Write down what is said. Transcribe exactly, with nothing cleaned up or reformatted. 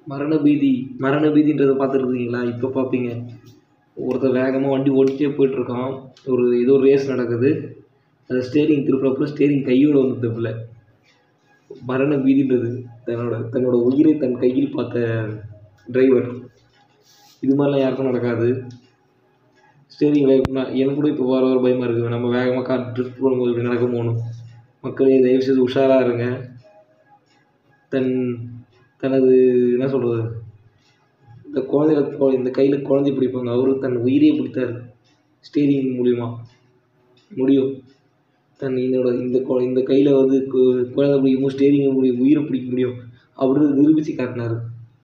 மரண பீதி மரண பீதின்றதை பார்த்துருக்கீங்களா? இப்போ பார்ப்பீங்க, ஒருத்தர் வேகமாக வண்டி ஓடிச்சே போயிட்டுருக்கான், ஒரு ஏதோ ஒரு ரேஸ் நடக்குது, அது ஸ்டேரிங் திருப்புறப்பல ஸ்டேரிங் கையோடு வந்து தப்பில்ல. மரண பீதின்றது தன்னோட தன்னோட உயிரை தன் கையில் பார்த்த டிரைவர். இது மாதிரிலாம் யாருக்கும் நடக்காது. ஸ்டேரிங் வேகமாக எனக்கு கூட இப்போ வர வர பயமாக இருக்குது, நம்ம வேகமாக கார் ட்ரிஃப்ட் போடும்போது இப்படி நடக்க போகணும். மக்களே தயவுசெய்து உஷாராக இருங்க. தன் தனது என்ன சொல்கிறது, இந்த குழந்தைய இந்த கையில் குழந்தை பிடிப்பாங்க, அவரு தன் உயிரையே பிடித்தார் ஸ்டேரிங் மூலிமா. முடியும், தன் என்னோட இந்த இந்த கையில் வந்து குழந்தை பிடிக்கும் போது ஸ்டேரிங்கை முடியும், உயிரை பிடிக்க முடியும் அப்படின்னு நிரூபித்து காட்டினார்.